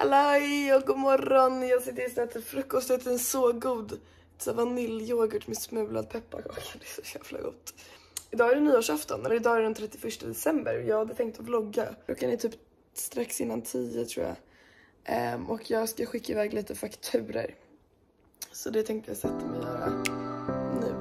Halloj och god morgon. Jag sitter just och äter frukost och äter en så god vaniljyoghurt med smulad pepparkaka. Det är så jävla gott. Idag är det nyårsafton, eller idag är det den 31 december. Jag hade tänkt att vlogga. Klockan är typ strax innan 10 tror jag. Och jag ska skicka iväg lite fakturer. Så det tänkte jag sätta mig och göra nu.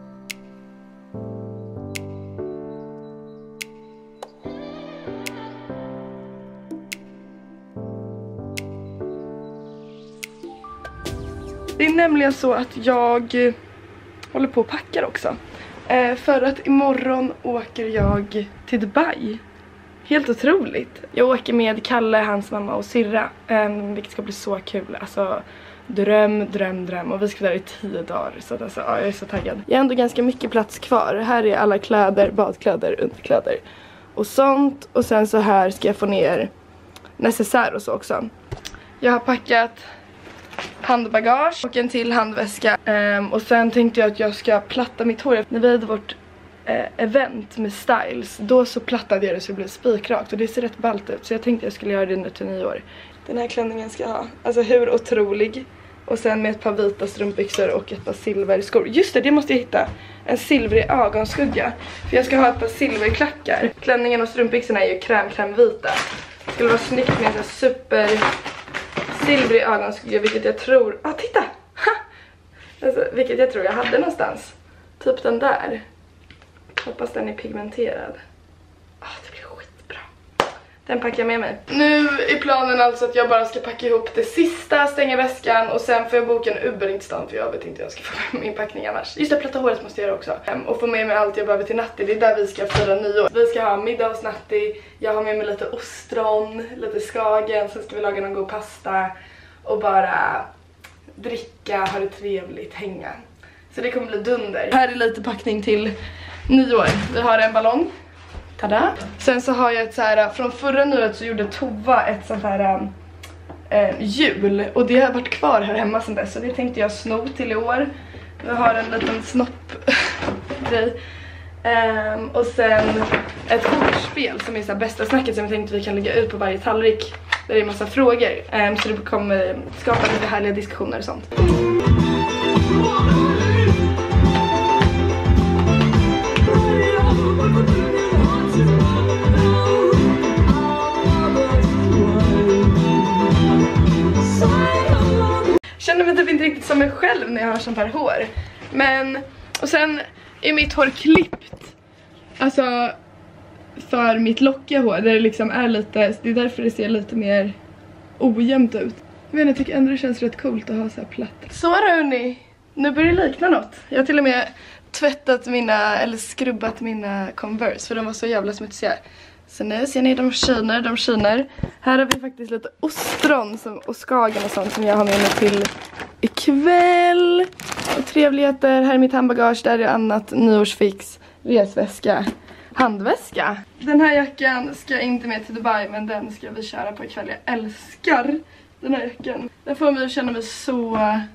Det är nämligen så att jag håller på att packa också. För att imorgon åker jag till Dubai. Helt otroligt. Jag åker med Kalle, hans mamma och syrra. Vilket ska bli så kul. Alltså dröm. Och vi ska vara där i 10 dagar. Så att, alltså, ja, jag är så taggad. Jag har ändå ganska mycket plats kvar. Här är alla kläder, badkläder, underkläder och sånt. Och sen så här ska jag få ner necessär och så också. Jag har packat handbagage och en till handväska. Och sen tänkte jag att jag ska platta mitt hår. När vi hade vårt event med styles, då så plattade jag det så det blev spikrakt. Och det ser rätt ballt ut. Så jag tänkte jag skulle göra det nu till nyår. Den här klänningen ska jag ha. Alltså hur otrolig. Och sen med ett par vita strumpbyxor och ett par silverskor. Just det måste jag hitta. En silvrig ögonskugga. För jag ska ha ett par silverklackar. Klänningen och strumpbyxorna är ju krämvita. Det skulle vara snyggt med en super silvrig ögonskugga, vilket jag tror... titta! Ha! Alltså, vilket jag tror jag hade någonstans. Typ den där. Hoppas den är pigmenterad. Det blir skitbra. Den packar jag med mig. Nu är planen alltså att jag bara ska packa ihop det sista, stänga väskan och sen får jag boka en Uber in stan, för jag vet inte hur jag ska få med min packning annars. Just det, platta håret måste jag göra också. Och få med mig allt jag behöver till Natti. Det är där vi ska fira nyår. Vi ska ha middag hos Natti. Jag har med mig lite ostron, lite skagen. Sen ska vi laga någon god pasta. Och bara dricka, ha det trevligt, hänga. Så det kommer bli dunder. Här är lite packning till nyår. Vi har en ballong. Tada! Sen så har jag ett så här, från förra nyåret så gjorde Tova ett sånt här jul. Och det har varit kvar här hemma sedan dess. Så det tänkte jag sno till i år. Vi har en liten snopp-grej. Och sen ett ordspel som är så här bästa snacket som jag tänkte vi kan lägga ut på varje tallrik. Där det är en massa frågor. Så det kommer skapa lite härliga diskussioner och sånt. Känner mig typ inte riktigt som mig själv när jag har sånt här hår. Men, och sen är mitt hår klippt. Alltså för mitt lockiga hår, där det liksom är lite, det är därför det ser lite mer ojämnt ut. Men jag tycker ändå det känns rätt coolt att ha så här platt. Så hörni, nu börjar det likna något. Jag har till och med tvättat eller skrubbat mina Converse, för de var så jävla smutsiga. Så nu ser ni, de skiner. Här har vi faktiskt lite ostron och skagen och sånt som jag har med mig till ikväll. Och trevligheter, här är mitt handbagage, där är annat nyårsfix, resväska, handväska. Den här jackan ska inte med till Dubai, men den ska vi köra på ikväll. Jag älskar den här jackan. Den får mig att känna mig så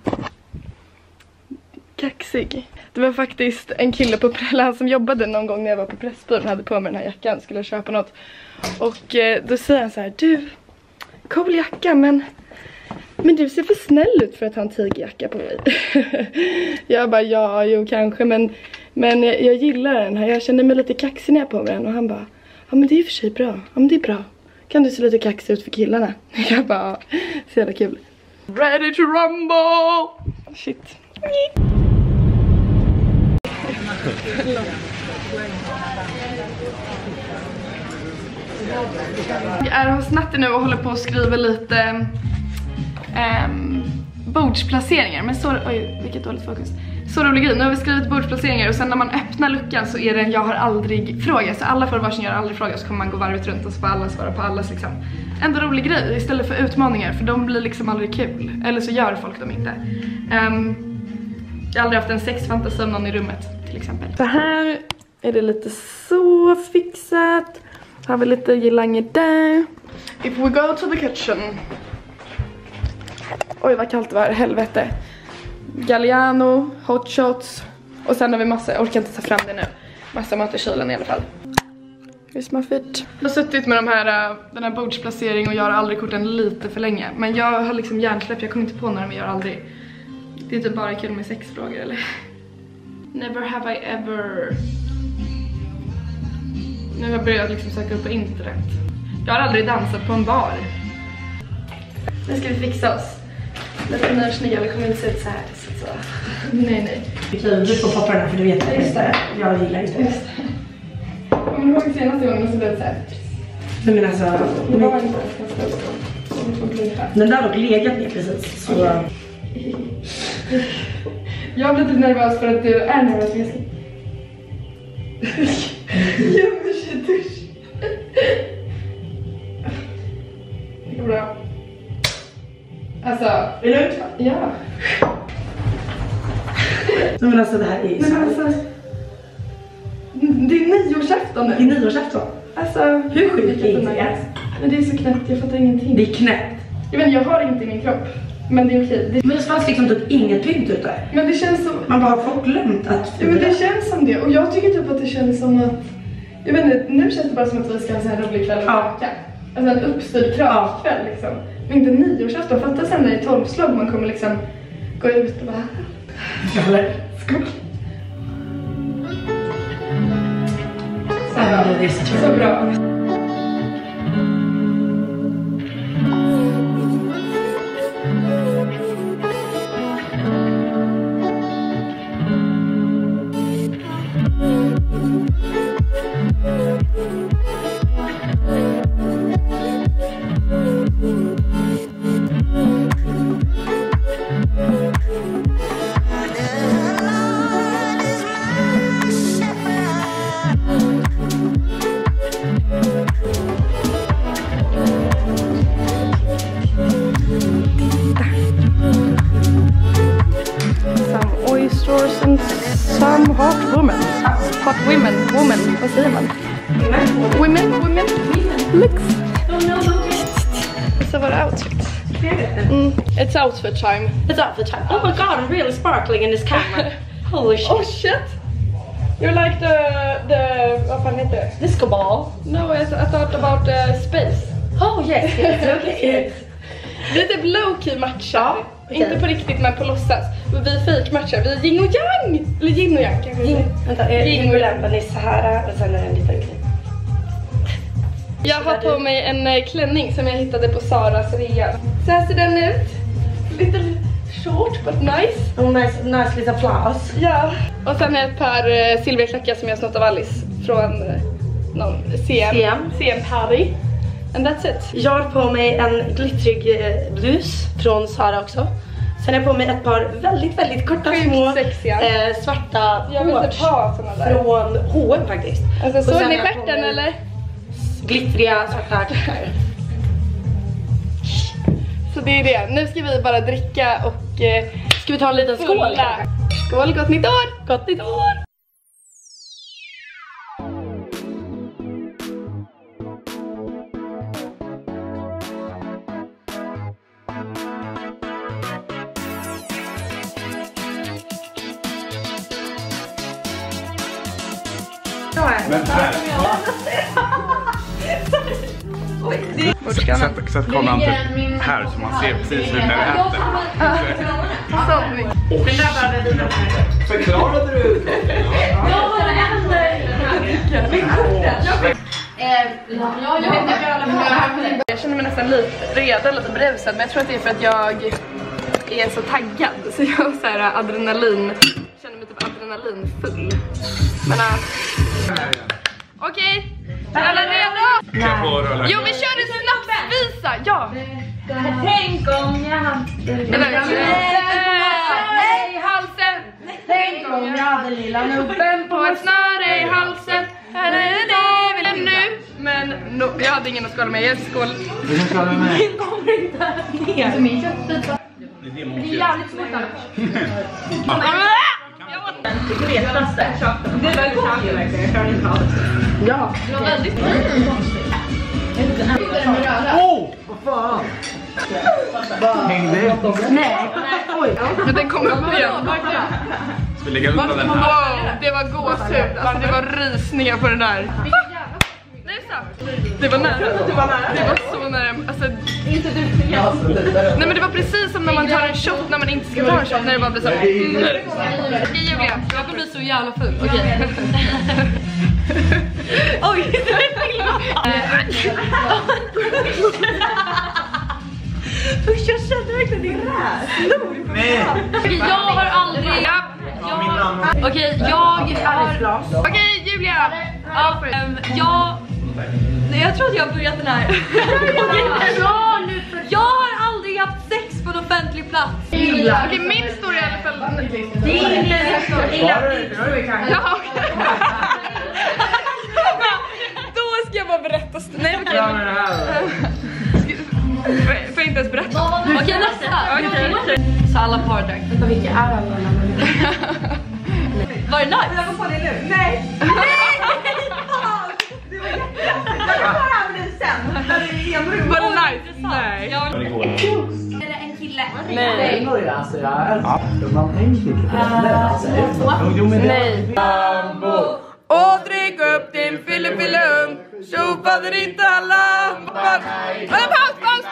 kaxig. Det var faktiskt en kille på han som jobbade någon gång när jag var på Pressbyrån, hade på mig den här jackan, skulle jag köpa något. Och då säger han så här: du, cool jacka, men du ser för snäll ut för att ha en tigerjacka på mig. Jag bara, ja, jo kanske, men jag gillar den här. Jag känner mig lite kaxig när jag på mig den. Och han bara, ja men det är ju för sig bra. Ja men det är bra. Kan du se lite kaxig ut för killarna? Jag bara, så jävla kul. Ready to rumble! Shit. Jag är hos Natti nu och håller på att skriva lite bordsplaceringar. Men så, oj, vilket dåligt fokus. Så rolig grej, nu har vi skrivit bordsplaceringar. Och sen när man öppnar luckan så är det en jag har aldrig fråga. Så alla får varsin jag har aldrig fråga. Så kommer man gå varvet runt och så får alla svara på allas liksom. Ändå rolig grej istället för utmaningar. För de blir liksom aldrig kul. Eller så gör folk dem inte. Jag har aldrig haft en sexfantasi om någon i rummet till exempel. Så här är det lite så fixat. Har vi lite girlanger där. If we go to the kitchen. Oj vad kallt det var, helvete. Galliano, hot shots. Och sen har vi massa, jag orkar inte ta fram det nu. Massa mat i kylen i alla fall. Here's my fit. Jag har suttit med den här bordsplaceringen och jag har aldrig korten lite för länge. Men jag har liksom hjärnsläpp, jag kommer inte på några, men jag har aldrig. Det är typ bara kul med sexfrågor eller? Never have I ever. Nu har jag börjat liksom söka upp på internet. Jag har aldrig dansat på en bar. Nu ska vi fixa oss. Lite när snygga, vi kommer inte se ut så här. Så. Nej. Du får poppa den här för du vet det. Just det. Jag gillar inte det. Kommer du ihåg senaste gången så blev det så här? Nej men alltså. Det var inte så. Den där har dock legat ner precis. Så. Okay. Jag blir lite nervös för att du är nervös. Gömmer sig dusch. Det går bra. Alltså, är det lugnt? Ja. Men alltså det här är ju så. Alltså, det är nyårsafton nu. Det är nyårsafton. Alltså, hur sjukt är det? Men det är så knäppt, jag fattar ingenting. Det är knäppt. Jag har inte i min kropp. Men det är okej. Men det fanns liksom typ inget pynt ut där. Men det känns som. Man bara har glömt att. Ja, men det känns som det. Och jag tycker typ att det känns som att. Jag vet inte, nu känns det bara som att vi ska ha en sån här rolig kväll och röka. Alltså en uppstyrd kravkväll liksom. Men inte nyårsafton. Fattar sen när det är 12-slag man kommer liksom gå ut och bara. Eller? Skål. Så bra. Some hot woman. Hot women. Vad säger man? Women. Looks. So what outfit? It's outfit time. It's outfit time. Oh my god, I'm really sparkling in this camera. Holy shit. Oh shit. You're like the vad fan heter det? Disco ball. No, I thought about space. Oh yes, okay. Det är typ low-key matchar. Okay. Inte på riktigt men på låtsas. Vi fake-matchar, vi är yin och yang. Eller yin och yang kan vi säga. Vänta, yin och yang är så här och sen är det en liten klänning. Jag har på mig en klänning som jag hittade på Saras rea. Så här ser den ut. Lite short but nice. Oh, nice little flowers. Ja. Och sen ett par silverklackar som jag snott av Alice från någon CM Paris. And that's it. Jag har på mig en glittrig blus från Sara också. Sen har jag på mig ett par väldigt korta små svarta shorts från H&M faktiskt. Alltså såg ni stjärten eller? Glittriga svarta klackar. Så det är det. Nu ska vi bara dricka och ska vi ta en liten skål? Skål, gott nytt år! Gott nytt år! Men här. Sätt kameran typ här så man ser precis hur den äter. Förklarade du? Jag känner mig nästan lite redan, lite brusad, men jag tror att det är för att jag är så taggad. Så jag har så här adrenalin, känner mig typ adrenalinfull. Men okej, är alla redo? Jo, vi kör en snapsvisa, ja. Tänk om jag hade i halsen. Tänk om jag hade lilla nubben på ett snöre i halsen. Här är det vill nu. Men jag hade ingen att skåla med. Jag skål. Du kan skåla med mig. Den kommer inte ner. Som min köttbita. Det är jävligt svårt annars. Det retaste. Det är väldigt kul verkligen. Jag kan inte ha det. Ja. Det var väldigt Åh, vad fan. Hängde? Nej. Oj. Men den kommer upp igen. Ska vi lägga undan den här? Wow, det var gåshud. Alltså det var rysningar på den där. Nej Det var nära. Det var så nära. Alltså, inte du. Nej men det var precis som när man tar en shot när man inte ska ta en shot. När det bara blir så. Julia, jag kommer bli så jävla full. Okej. Oj, det är usch, jag kände verkligen din rädsla. Nej. Jag har aldrig... Okej, Julia. Jag tror att jag har börjat den här. Jag har aldrig haft sex på en offentlig plats. Okej, min story i alla fall. Det är Ja, okej. Då ska jag bara berätta. Nej, okej. Får jag inte ens berätta? Okej, nästa. Så alla par drack. Vilka är alla? Var det nice? Jag går på det nu. Nej! Det var jättebra. Jag kan ta över det sen. Var det nice? Nej. Är det en kille? Nej. Alltså man tänker Nej. Och drick upp din fyllefillum. Tjofader inte alla. Paus.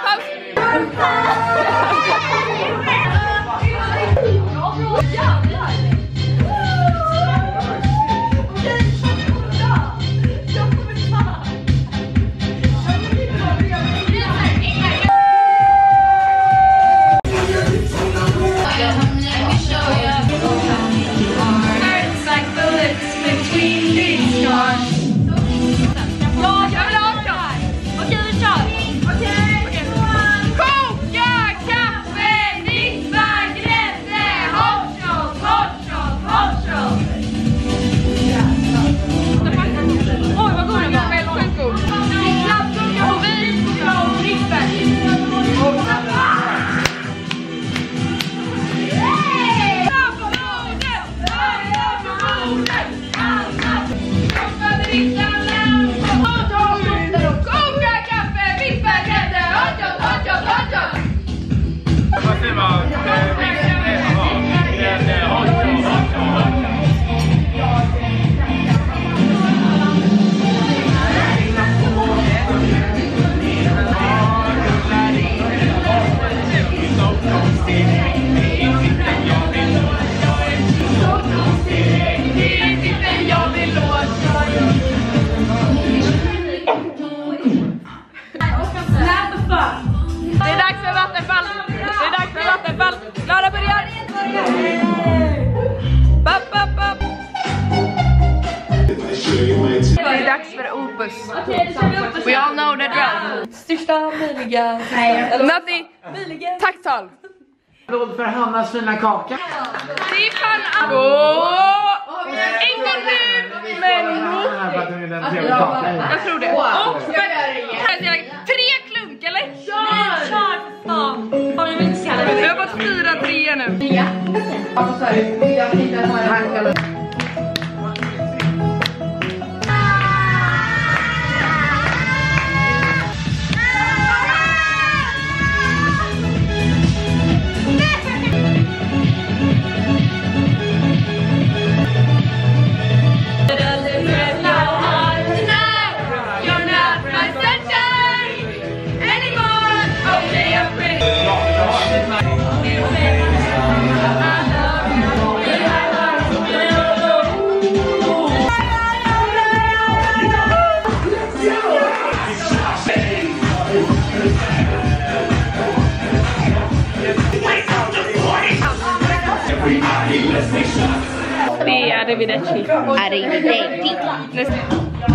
Klara börjar! Det är dags för Opus. We all know the drill. Största möjliga... Natti, tacktal. Applåd för Hannas fina kaka. Det kan gå. Inte nu, men jag tror det. Och tre klunk, eller? Kör! Fan! Har du inte skallat? Vi har fått 4-3 nu. Ja. Det är arrivederci. Arrivederci.